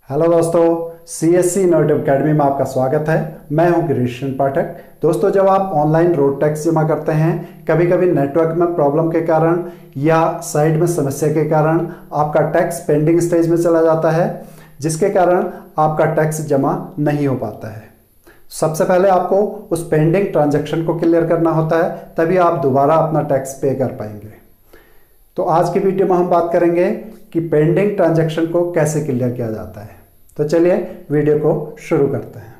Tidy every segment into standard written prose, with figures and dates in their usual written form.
Hello दोस्तों, CSC innovative academy में आपका स्वागत है। मैं हूं गिरीशन पाठक। दोस्तों, जब आप ऑनलाइन रोड टैक्स जमा करते हैं, कभी कभी नेटवर्क में प्रॉब्लम के कारण या साइट में समस्या के कारण आपका टैक्स पेंडिंग स्टेज में चला जाता है, जिसके कारण आपका टैक्स जमा नहीं हो पाता है। सबसे पहले आपको उस पेंडिंग ट्रांजैक्शन को क्लियर करना होता है, तभी आप दोबारा अपना टैक्स पे कर पाएंगे। तो आज की वीडियो में हम बात करेंगे कि पेंडिंग ट्रांजैक्शन को कैसे क्लियर किया जाता है। तो चलिए वीडियो को शुरू करते हैं।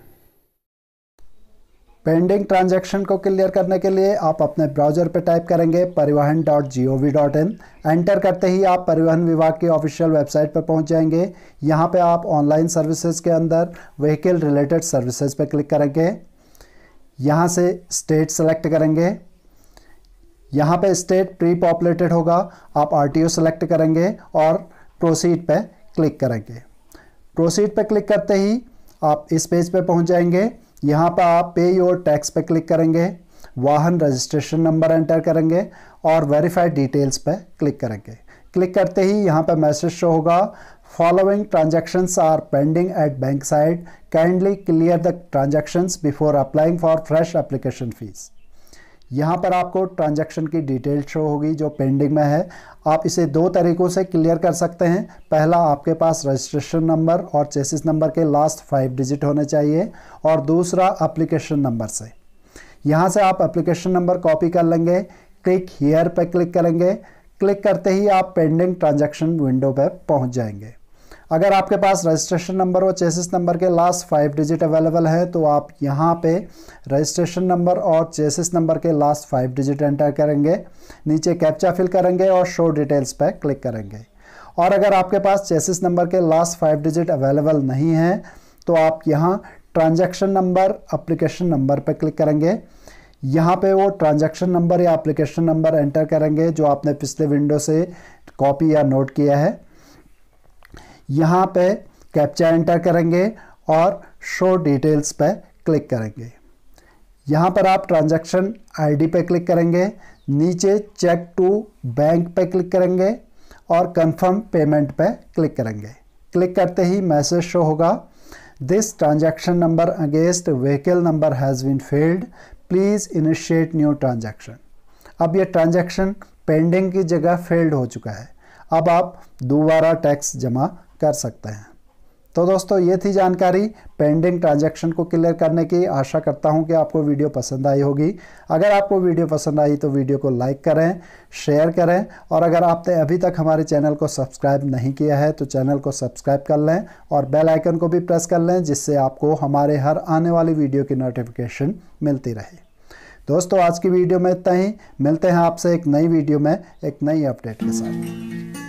पेंडिंग ट्रांजैक्शन को क्लियर करने के लिए आप अपने ब्राउज़र पर टाइप करेंगे परिवहन.gov.in। एंटर करते ही आप परिवहन विभाग की ऑफिशियल वेबसाइट पर पहुंच जाएंगे। यहां पे आप ऑनलाइन सर्विसेज के अंदर व्हीकल रिलेटेड सर्विसेज पर क्लिक करेंगे। यहां से स्टेट सेलेक्ट करेंगे। यहाँ पे स्टेट प्री पॉपुलेटेड होगा, आप RTO सेलेक्ट करेंगे और प्रोसीड पे क्लिक करेंगे। प्रोसीड पे क्लिक करते ही आप इस पेज पे पहुँच जाएंगे। यहाँ पे आप पे योर टैक्स पे क्लिक करेंगे, वाहन रजिस्ट्रेशन नंबर एंटर करेंगे और वेरीफाइड डिटेल्स पे क्लिक करेंगे। क्लिक करते ही यहाँ पे मैसेज शो होगा, following transactions are pending at bank side, kindly clear the transactions before applying for fresh application fees. यहाँ पर आपको ट्रांजैक्शन की डिटेल शो होगी जो पेंडिंग में है। आप इसे दो तरीक़ों से क्लियर कर सकते हैं। पहला, आपके पास रजिस्ट्रेशन नंबर और चेसिस नंबर के लास्ट 5 डिजिट होने चाहिए, और दूसरा एप्लीकेशन नंबर से। यहाँ से आप एप्लीकेशन नंबर कॉपी कर लेंगे, क्लिक हियर पे क्लिक करेंगे। क्लिक करते ही आप पेंडिंग ट्रांजैक्शन विंडो पे पहुँच जाएंगे। अगर आपके पास रजिस्ट्रेशन नंबर और चेसिस नंबर के लास्ट 5 डिजिट अवेलेबल है तो आप यहाँ पे रजिस्ट्रेशन नंबर और चेसिस नंबर के लास्ट 5 डिजिट एंटर करेंगे, नीचे कैप्चा फिल करेंगे और शो डिटेल्स पे क्लिक करेंगे। और अगर आपके पास चेसिस नंबर के लास्ट 5 डिजिट अवेलेबल नहीं है तो आप यहाँ ट्रांजैक्शन नंबर एप्लीकेशन नंबर पर क्लिक करेंगे। यहाँ पे वो ट्रांजैक्शन नंबर या एप्लीकेशन नंबर एंटर करेंगे जो आपने पिछले विंडो से कॉपी या नोट किया है। यहाँ पे कैप्चा एंटर करेंगे और शो डिटेल्स पे क्लिक करेंगे। यहाँ पर आप ट्रांजैक्शन ID पे क्लिक करेंगे, नीचे चेक टू बैंक पे क्लिक करेंगे और कंफर्म पेमेंट पे क्लिक करेंगे। क्लिक करते ही मैसेज शो होगा, this transaction number against vehicle number has been failed, please initiate new transaction. अब ये ट्रांजैक्शन पेंडिंग की जगह फेल्ड हो चुका है। अब आप दोबारा टैक्स जमा कर सकते हैं। तो दोस्तों, ये थी जानकारी पेंडिंग ट्रांजैक्शन को क्लियर करने की। आशा करता हूं कि आपको वीडियो पसंद आई होगी। अगर आपको वीडियो पसंद आई तो वीडियो को लाइक करें, शेयर करें, और अगर आपने अभी तक हमारे चैनल को सब्सक्राइब नहीं किया है तो चैनल को सब्सक्राइब कर लें और बेल आइकन को भी प्रेस कर लें, जिससे आपको हमारे हर आने वाली वीडियो की नोटिफिकेशन मिलती रहे। दोस्तों, आज की वीडियो में इतना ही। मिलते हैं आपसे एक नई वीडियो में एक नई अपडेट के साथ।